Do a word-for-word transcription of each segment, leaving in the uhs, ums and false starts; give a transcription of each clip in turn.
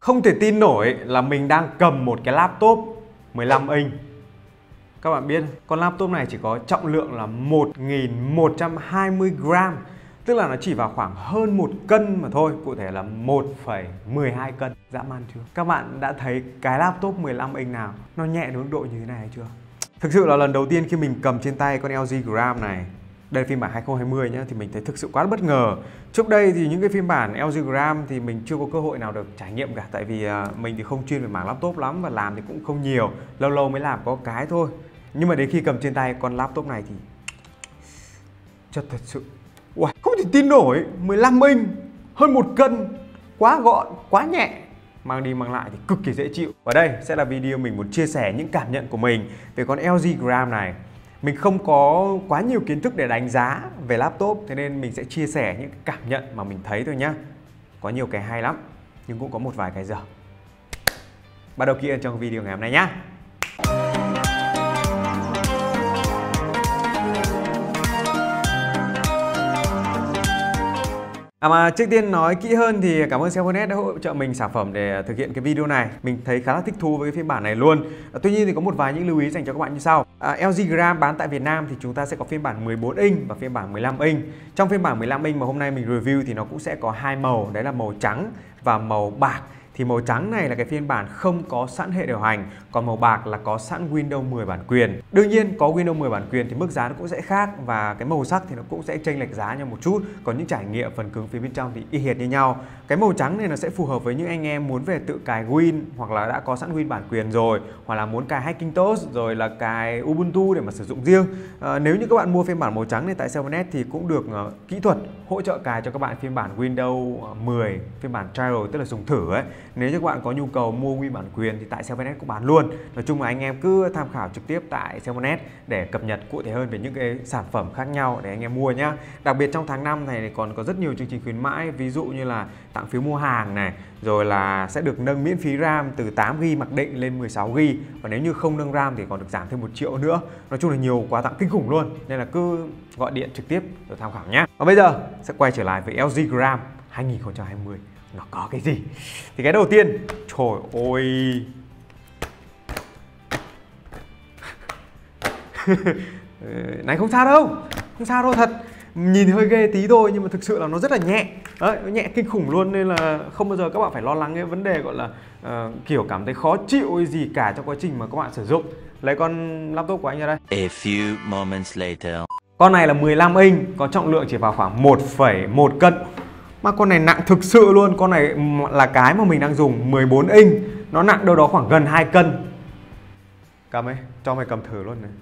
Không thể tin nổi là mình đang cầm một cái laptop mười lăm inch. Các bạn biết con laptop này chỉ có trọng lượng là một nghìn một trăm hai mươi gram, tức là nó chỉ vào khoảng hơn một cân mà thôi, cụ thể là một phẩy mười hai cân. Dã man chưa? Các bạn đã thấy cái laptop mười lăm inch nào nó nhẹ đến mức độ như thế này hay chưa? Thực sự là lần đầu tiên khi mình cầm trên tay con lờ giê Gram này, đây là phiên bản hai không hai không nhá, thì mình thấy thực sự quá bất ngờ. Trước đây thì những cái phiên bản lờ giê Gram thì mình chưa có cơ hội nào được trải nghiệm cả, tại vì uh, mình thì không chuyên về mảng laptop lắm và làm thì cũng không nhiều, lâu lâu mới làm có cái thôi. Nhưng mà đến khi cầm trên tay con laptop này thì chất thật sự wow, không thể tin nổi. Mười lăm inch, hơn một cân, quá gọn, quá nhẹ, mang đi mang lại thì cực kỳ dễ chịu. Và đây sẽ là video mình muốn chia sẻ những cảm nhận của mình về con lờ giê Gram này. Mình không có quá nhiều kiến thức để đánh giá về laptop, thế nên mình sẽ chia sẻ những cảm nhận mà mình thấy thôi nhá. Có nhiều cái hay lắm, nhưng cũng có một vài cái dở. Bắt đầu kỹ hơn trong video ngày hôm nay nhá. À mà trước tiên nói kỹ hơn thì cảm ơn Cellphone đã hỗ trợ mình sản phẩm để thực hiện cái video này. Mình thấy khá là thích thú với cái phiên bản này luôn. À, tuy nhiên thì có một vài những lưu ý dành cho các bạn như sau. À, lờ giê Gram bán tại Việt Nam thì chúng ta sẽ có phiên bản mười bốn inch và phiên bản mười lăm inch. Trong phiên bản mười lăm inch mà hôm nay mình review thì nó cũng sẽ có hai màu, đấy là màu trắng và màu bạc. Thì màu trắng này là cái phiên bản không có sẵn hệ điều hành, còn màu bạc là có sẵn Windows mười bản quyền. Đương nhiên có Windows mười bản quyền thì mức giá nó cũng sẽ khác và cái màu sắc thì nó cũng sẽ chênh lệch giá nhau một chút. Còn những trải nghiệm phần cứng phía bên trong thì y hệt như nhau. Cái màu trắng này nó sẽ phù hợp với những anh em muốn về tự cài Win hoặc là đã có sẵn Win bản quyền rồi, hoặc là muốn cài Hackintosh rồi là cài Ubuntu để mà sử dụng riêng. À, nếu như các bạn mua phiên bản màu trắng này tại Cellphone thì cũng được uh, kỹ thuật hỗ trợ cài cho các bạn phiên bản Windows mười, phiên bản trial tức là dùng thử ấy. Nếu như các bạn có nhu cầu mua Win bản quyền thì tại Cellphone cũng bán luôn. Nói chung là anh em cứ tham khảo trực tiếp tại Cellphone để cập nhật cụ thể hơn về những cái sản phẩm khác nhau để anh em mua nhá. Đặc biệt trong tháng năm này còn có rất nhiều chương trình khuyến mãi, ví dụ như là tặng phiếu mua hàng này, rồi là sẽ được nâng miễn phí RAM từ tám gi ga bai mặc định lên mười sáu gi ga bai, và nếu như không nâng RAM thì còn được giảm thêm một triệu nữa. Nói chung là nhiều quà tặng kinh khủng luôn, nên là cứ gọi điện trực tiếp rồi tham khảo nhé. Và bây giờ sẽ quay trở lại với lờ giê Gram hai nghìn không trăm hai mươi. Nó có cái gì? Thì cái đầu tiên, trời ơi này không sao đâu, không sao đâu thật. Nhìn hơi ghê tí thôi nhưng mà thực sự là nó rất là nhẹ. Đấy, nó nhẹ kinh khủng luôn, nên là không bao giờ các bạn phải lo lắng cái vấn đề gọi là uh, kiểu cảm thấy khó chịu hay gì cả trong quá trình mà các bạn sử dụng. Lấy con laptop của anh ra đây. A few moments later. Con này là mười lăm inch, có trọng lượng chỉ vào khoảng một phẩy một cân. Mà con này nặng thực sự luôn, con này là cái mà mình đang dùng mười bốn inch, nó nặng đâu đó khoảng gần hai cân. Cầm ấy, cho mày cầm thử luôn này.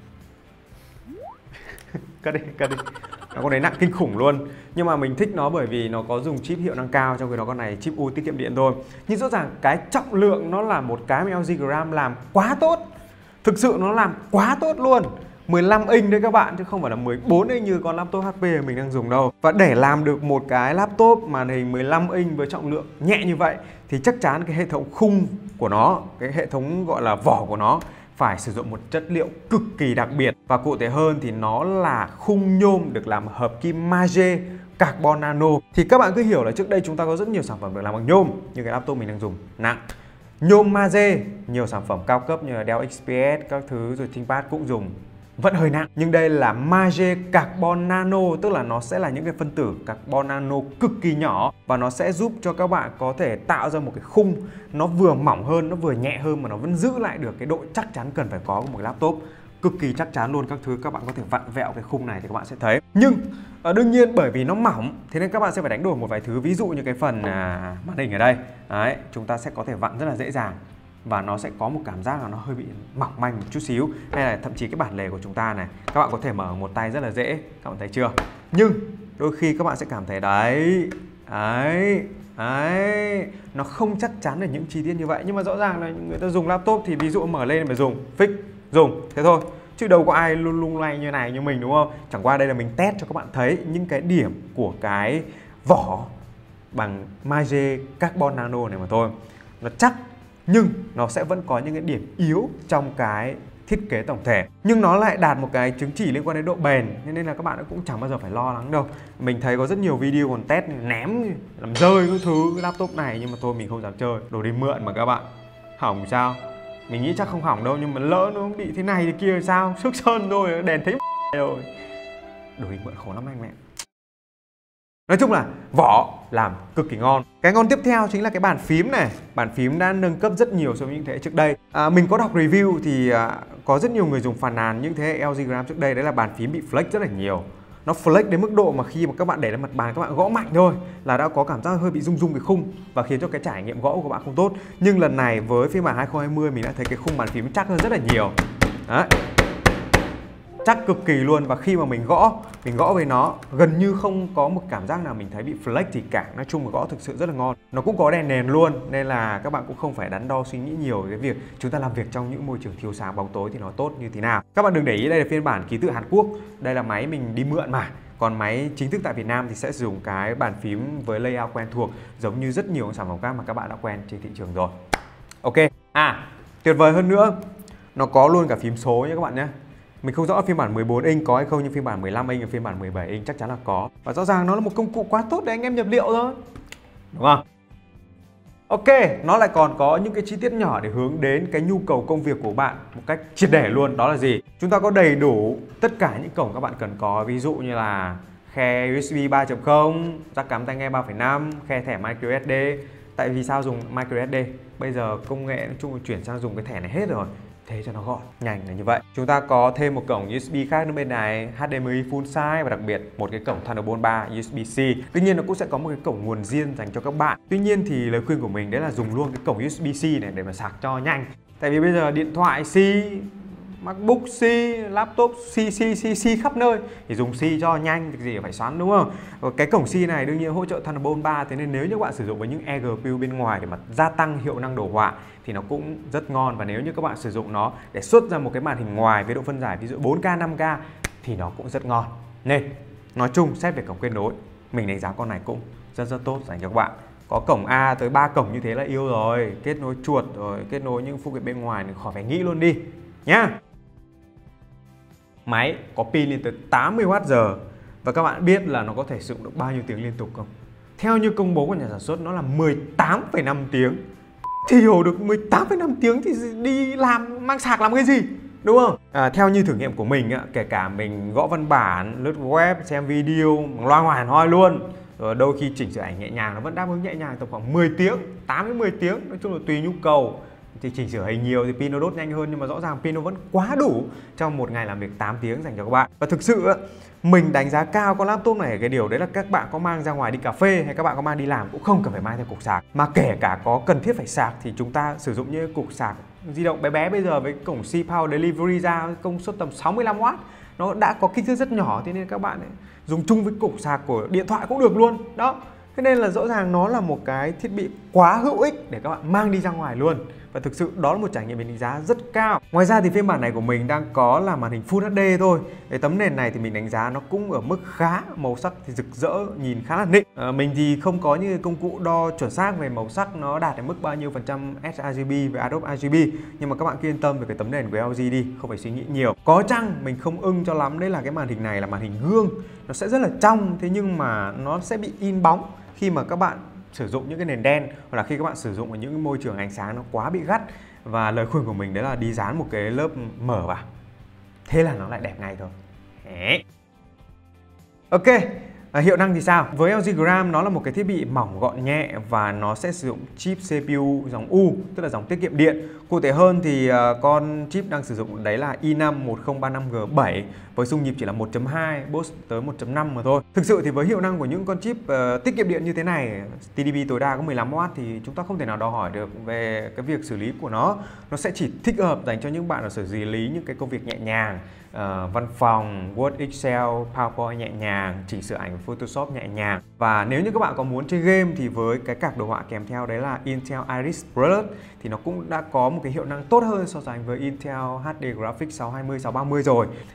Cất đi, cất đi. Nó con đấy nặng kinh khủng luôn. Nhưng mà mình thích nó bởi vì nó có dùng chip hiệu năng cao, trong khi đó con này chip U tiết kiệm điện thôi. Nhưng rõ ràng cái trọng lượng nó là một cái mà lờ giê Gram làm quá tốt. Thực sự nó làm quá tốt luôn. mười lăm inch đấy các bạn, chứ không phải là mười bốn inch như con laptop hát pê mình đang dùng đâu. Và để làm được một cái laptop màn hình mười lăm inch với trọng lượng nhẹ như vậy thì chắc chắn cái hệ thống khung của nó, cái hệ thống gọi là vỏ của nó phải sử dụng một chất liệu cực kỳ đặc biệt. Và cụ thể hơn thì nó là khung nhôm được làm hợp kim magie carbon nano. Thì các bạn cứ hiểu là trước đây chúng ta có rất nhiều sản phẩm được làm bằng nhôm, như cái laptop mình đang dùng nặng. Nhôm magie, nhiều sản phẩm cao cấp như là Dell ích pê ét các thứ rồi ThinkPad cũng dùng, vẫn hơi nặng. Nhưng đây là magie carbon nano, tức là nó sẽ là những cái phân tử carbon nano cực kỳ nhỏ, và nó sẽ giúp cho các bạn có thể tạo ra một cái khung nó vừa mỏng hơn, nó vừa nhẹ hơn mà nó vẫn giữ lại được cái độ chắc chắn cần phải có của một cái laptop. Cực kỳ chắc chắn luôn, các thứ các bạn có thể vặn vẹo cái khung này thì các bạn sẽ thấy. Nhưng à, đương nhiên bởi vì nó mỏng, thế nên các bạn sẽ phải đánh đổi một vài thứ. Ví dụ như cái phần à, màn hình ở đây. Đấy, chúng ta sẽ có thể vặn rất là dễ dàng. Và nó sẽ có một cảm giác là nó hơi bị mỏng manh một chút xíu. Hay là thậm chí cái bản lề của chúng ta này, các bạn có thể mở một tay rất là dễ. Các bạn thấy chưa? Nhưng đôi khi các bạn sẽ cảm thấy đấy, đấy, đấy, nó không chắc chắn ở những chi tiết như vậy. Nhưng mà rõ ràng là người ta dùng laptop thì ví dụ mở lên phải dùng, fix, dùng, thế thôi. Chứ đâu có ai luôn lung lay như này như mình đúng không? Chẳng qua đây là mình test cho các bạn thấy những cái điểm của cái vỏ bằng magie carbon nano này mà thôi. Nó chắc nhưng nó sẽ vẫn có những cái điểm yếu trong cái thiết kế tổng thể, nhưng nó lại đạt một cái chứng chỉ liên quan đến độ bền, nên là các bạn cũng chẳng bao giờ phải lo lắng đâu. Mình thấy có rất nhiều video còn test ném làm rơi các thứ cái laptop này, nhưng mà thôi mình không dám chơi, đồ đi mượn mà các bạn. Hỏng sao? Mình nghĩ chắc không hỏng đâu, nhưng mà lỡ nó bị thế này thì kia thì sao? Xước sơn thôi, đèn thấy rồi. Đồ đi mượn khổ lắm anh mẹ. Nói chung là vỏ làm cực kỳ ngon. Cái ngon tiếp theo chính là cái bàn phím này. Bàn phím đã nâng cấp rất nhiều so với những thế hệ trước đây. à, Mình có đọc review thì à, có rất nhiều người dùng phàn nàn những thế hệ lờ giê Gram trước đây, đấy là bàn phím bị flex rất là nhiều. Nó flex đến mức độ mà khi mà các bạn để lên mặt bàn, các bạn gõ mạnh thôi là đã có cảm giác hơi bị rung rung cái khung và khiến cho cái trải nghiệm gõ của các bạn không tốt. Nhưng lần này với phiên bản hai không hai không mình đã thấy cái khung bàn phím chắc hơn rất là nhiều. Đấy, chắc cực kỳ luôn. Và khi mà mình gõ Mình gõ với nó gần như không có một cảm giác nào mình thấy bị flex gì cả. Nói chung là gõ thực sự rất là ngon. Nó cũng có đèn nền luôn, nên là các bạn cũng không phải đắn đo suy nghĩ nhiều về cái việc chúng ta làm việc trong những môi trường thiếu sáng bóng tối thì nó tốt như thế nào. Các bạn đừng để ý, đây là phiên bản ký tự Hàn Quốc. Đây là máy mình đi mượn mà. Còn máy chính thức tại Việt Nam thì sẽ sử dụng cái bàn phím với layout quen thuộc, giống như rất nhiều sản phẩm khác mà các bạn đã quen trên thị trường rồi. Ok. À, tuyệt vời hơn nữa, nó có luôn cả phím số nhé các bạn nhé. Mình không rõ phiên bản mười bốn inch có hay không, nhưng phiên bản mười lăm inch và phiên bản mười bảy inch chắc chắn là có. Và rõ ràng nó là một công cụ quá tốt để anh em nhập liệu thôi, đúng không? Ok, nó lại còn có những cái chi tiết nhỏ để hướng đến cái nhu cầu công việc của bạn một cách triệt để luôn. Đó là gì? Chúng ta có đầy đủ tất cả những cổng các bạn cần có. Ví dụ như là khe u ét bê ba chấm không, jack cắm tai nghe ba phẩy năm, khe thẻ micro ét đê. Tại vì sao dùng micro ét đê? Bây giờ công nghệ nói chung là chuyển sang dùng cái thẻ này hết rồi, thế cho nó gọn, nhanh là như vậy. Chúng ta có thêm một cổng u ét bê khác nữa bên này, hát đê em i full size, và đặc biệt một cái cổng Thunderbolt ba u ét bê-C. Tuy nhiên nó cũng sẽ có một cái cổng nguồn riêng dành cho các bạn. Tuy nhiên thì lời khuyên của mình đấy là dùng luôn cái cổng u ét bê-C này để mà sạc cho nhanh. Tại vì bây giờ điện thoại C, MacBook C, laptop C, C, C, C khắp nơi thì dùng C cho nhanh, việc gì phải xoắn, đúng không? Và cái cổng C này đương nhiên hỗ trợ Thunderbolt ba, thế nên nếu như các bạn sử dụng với những e giê pê u bên ngoài để mà gia tăng hiệu năng đồ họa thì nó cũng rất ngon. Và nếu như các bạn sử dụng nó để xuất ra một cái màn hình ngoài với độ phân giải ví dụ bốn K, năm K thì nó cũng rất ngon. Nên nói chung xét về cổng kết nối, mình đánh giá con này cũng rất rất tốt dành cho các bạn. Có cổng A tới ba cổng như thế là yêu rồi, kết nối chuột rồi kết nối những phụ kiện bên ngoài thì khỏi phải nghĩ luôn đi nhá. Máy có pin lên tới tám mươi oát giờ. Và các bạn biết là nó có thể sử dụng được bao nhiêu tiếng liên tục không? Theo như công bố của nhà sản xuất nó là mười tám phẩy năm tiếng. Thì hiểu được mười tám phẩy năm tiếng thì đi làm mang sạc làm cái gì, đúng không? À, theo như thử nghiệm của mình, kể cả mình gõ văn bản, lướt web, xem video bằng loa ngoài hẳn hoi luôn, rồi đôi khi chỉnh sửa ảnh nhẹ nhàng nó vẫn đáp ứng nhẹ nhàng tầm khoảng mười tiếng, tám đến mười tiếng, nói chung là tùy nhu cầu. Thì chỉnh sửa hình nhiều thì pin nó đốt nhanh hơn, nhưng mà rõ ràng pin nó vẫn quá đủ trong một ngày làm việc tám tiếng dành cho các bạn. Và thực sự mình đánh giá cao con laptop này ở cái điều đấy là các bạn có mang ra ngoài đi cà phê hay các bạn có mang đi làm cũng không cần phải mang theo cục sạc, mà kể cả có cần thiết phải sạc thì chúng ta sử dụng như cục sạc di động bé bé bây giờ với cổng C Power Delivery ra công suất tầm sáu mươi lăm oát, nó đã có kích thước rất nhỏ, thế nên các bạn ấy dùng chung với cục sạc của điện thoại cũng được luôn đó. Thế nên là rõ ràng nó là một cái thiết bị quá hữu ích để các bạn mang đi ra ngoài luôn. Và thực sự đó là một trải nghiệm mình đánh giá rất cao. Ngoài ra thì phiên bản này của mình đang có là màn hình Full hát đê thôi. Cái tấm nền này thì mình đánh giá nó cũng ở mức khá, màu sắc thì rực rỡ, nhìn khá là nịnh. à, Mình thì không có những công cụ đo chuẩn xác về màu sắc nó đạt đến mức bao nhiêu phần trăm sRGB với Adobe rờ giê bê. Nhưng mà các bạn cứ yên tâm về cái tấm nền của lờ giê đi, không phải suy nghĩ nhiều. Có chăng mình không ưng cho lắm đấy là cái màn hình này là màn hình gương. Nó sẽ rất là trong, thế nhưng mà nó sẽ bị in bóng khi mà các bạn sử dụng những cái nền đen, hoặc là khi các bạn sử dụng ở những môi trường ánh sáng nó quá bị gắt. Và lời khuyên của mình đấy là đi dán một cái lớp mở vào, thế là nó lại đẹp ngay thôi. Ok, à, hiệu năng thì sao? Với lờ giê Gram nó là một cái thiết bị mỏng gọn nhẹ và nó sẽ sử dụng chip xê pê u dòng U, tức là dòng tiết kiệm điện. Cụ thể hơn thì uh, con chip đang sử dụng đấy là i năm một không ba năm G bảy với xung nhịp chỉ là một chấm hai, boost tới một chấm năm mà thôi. Thực sự thì với hiệu năng của những con chip uh, tiết kiệm điện như thế này, tê đê pê tối đa có mười lăm oát thì chúng ta không thể nào đòi hỏi được về cái việc xử lý của nó. Nó sẽ chỉ thích hợp dành cho những bạn ở xử lý những cái công việc nhẹ nhàng, uh, văn phòng, Word, Excel, PowerPoint nhẹ nhàng, chỉnh sửa ảnh Photoshop nhẹ nhàng. Và nếu như các bạn có muốn chơi game thì với cái card đồ họa kèm theo đấy là Intel Iris Plus thì nó cũng đã có một cái hiệu năng tốt hơn so sánh với Intel hát đê Graphics sáu hai mươi, sáu ba mươi rồi. Nhưng mà cũng không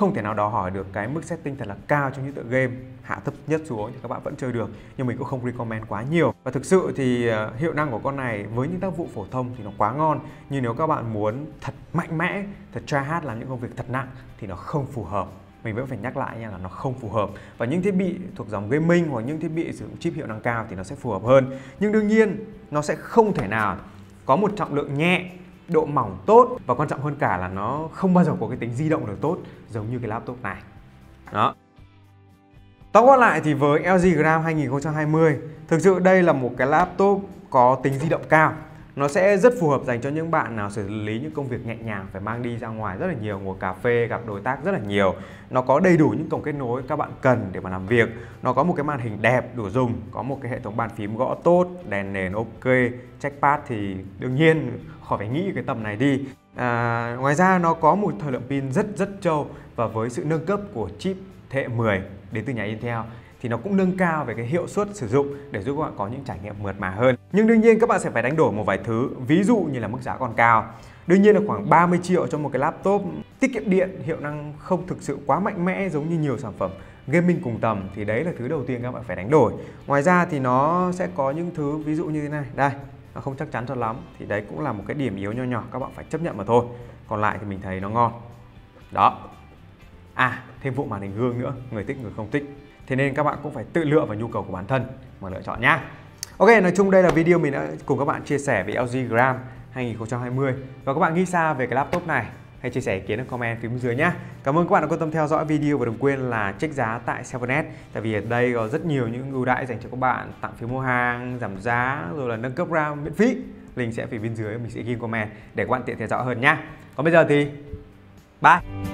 không thể nào đòi hỏi được cái mức setting thật là cao trong những tựa game hạ thấp nhất xuống thì các bạn vẫn chơi được, nhưng mình cũng không recommend quá nhiều. Và thực sự thì hiệu năng của con này với những tác vụ phổ thông thì nó quá ngon, nhưng nếu các bạn muốn thật mạnh mẽ, thật try hard làm những công việc thật nặng thì nó không phù hợp. Mình vẫn phải nhắc lại nha, là nó không phù hợp. Và những thiết bị thuộc dòng gaming hoặc những thiết bị sử dụng chip hiệu năng cao thì nó sẽ phù hợp hơn. Nhưng đương nhiên nó sẽ không thể nào có một trọng lượng nhẹ, độ mỏng tốt, và quan trọng hơn cả là nó không bao giờ có cái tính di động được tốt giống như cái laptop này. Đó. Tóm gọn lại thì với lờ giê Gram hai nghìn không trăm hai mươi, thực sự đây là một cái laptop có tính di động cao. Nó sẽ rất phù hợp dành cho những bạn nào xử lý những công việc nhẹ nhàng, phải mang đi ra ngoài rất là nhiều, ngồi cà phê, gặp đối tác rất là nhiều. Nó có đầy đủ những cổng kết nối các bạn cần để mà làm việc. Nó có một cái màn hình đẹp đủ dùng, có một cái hệ thống bàn phím gõ tốt, đèn nền ok, trackpad thì đương nhiên khỏi phải nghĩ cái tầm này đi. À, ngoài ra nó có một thời lượng pin rất rất trâu, và với sự nâng cấp của chip thế hệ mười đến từ nhà Intel thì nó cũng nâng cao về cái hiệu suất sử dụng để giúp các bạn có những trải nghiệm mượt mà hơn. Nhưng đương nhiên các bạn sẽ phải đánh đổi một vài thứ, ví dụ như là mức giá còn cao. Đương nhiên là khoảng ba mươi triệu cho một cái laptop tiết kiệm điện, hiệu năng không thực sự quá mạnh mẽ giống như nhiều sản phẩm gaming cùng tầm, thì đấy là thứ đầu tiên các bạn phải đánh đổi. Ngoài ra thì nó sẽ có những thứ ví dụ như thế này, đây, nó không chắc chắn cho lắm, thì đấy cũng là một cái điểm yếu nho nhỏ các bạn phải chấp nhận mà thôi. Còn lại thì mình thấy nó ngon. Đó. À, thêm vụ màn hình gương nữa, người thích người không thích. Thế nên các bạn cũng phải tự lựa vào nhu cầu của bản thân mà lựa chọn nhá. Ok, nói chung đây là video mình đã cùng các bạn chia sẻ về lờ giê Gram hai nghìn không trăm hai mươi. Và các bạn nghĩ sao về cái laptop này? Hãy chia sẻ ý kiến ở comment phía bên dưới nhé. Cảm ơn các bạn đã quan tâm theo dõi video, và đừng quên là check giá tại seven net. Tại vì ở đây có rất nhiều những ưu đãi dành cho các bạn, tặng phiếu mua hàng, giảm giá, rồi là nâng cấp RAM miễn phí. Link sẽ phía bên dưới, mình sẽ ghi comment để các bạn tiện theo dõi hơn nhá. Còn bây giờ thì bye.